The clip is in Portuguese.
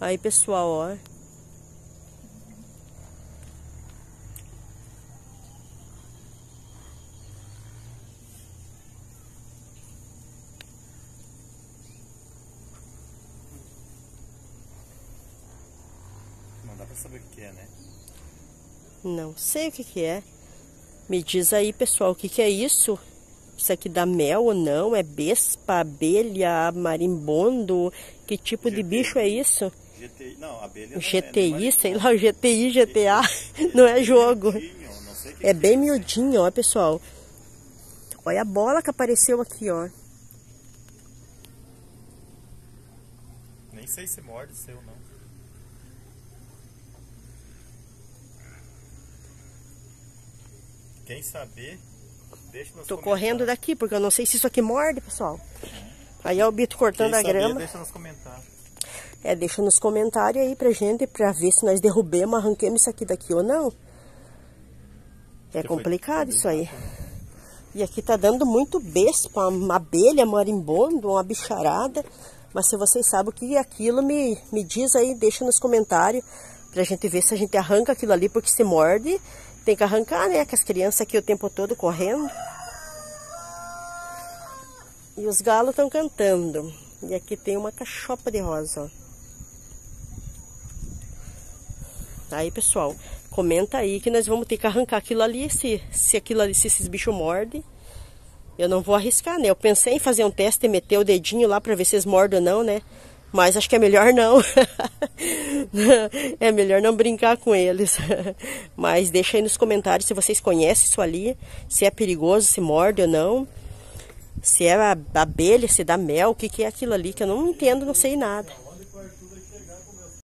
Aí, pessoal, ó. Não dá pra saber o que é, né? Não sei o que que é. Me diz aí, pessoal, o que que é isso? Isso aqui dá mel ou não? É vespa, abelha, marimbondo? Que tipo de bicho é isso? GTI, não, abelha não GTI, sei lá, o GTI, GTA, não é jogo. Não sei que É bem miudinho, ó, pessoal. Olha a bola que apareceu aqui, ó. Nem sei se morde seu ou não. Quem saber, deixa nos Tô comentários. correndo daqui, porque eu não sei se isso aqui morde, pessoal. Aí é o Bito cortando a grama. Deixa nos comentários. Deixa nos comentários aí pra gente, pra ver se nós derrubemos, arranquemos isso aqui daqui ou não. É complicado isso aí. E aqui tá dando muito vespa, uma abelha, marimbondo, uma bicharada. Mas se vocês sabem o que é aquilo, me diz aí, deixa nos comentários. Pra gente ver se a gente arranca aquilo ali, porque se morde, tem que arrancar, né? Que as crianças aqui o tempo todo correndo. E os galos estão cantando. E aqui tem uma cachopa de rosa, ó. Aí, pessoal, comenta aí que nós vamos ter que arrancar aquilo ali, se aquilo ali, se esses bichos mordem. Eu não vou arriscar, né? Eu pensei em fazer um teste e meter o dedinho lá pra ver se eles mordem ou não, né? Mas acho que é melhor não. É melhor não brincar com eles. Mas deixa aí nos comentários se vocês conhecem isso ali, se é perigoso, se morde ou não. Se é abelha, se dá mel, o que que é aquilo ali, que eu não entendo, não sei nada.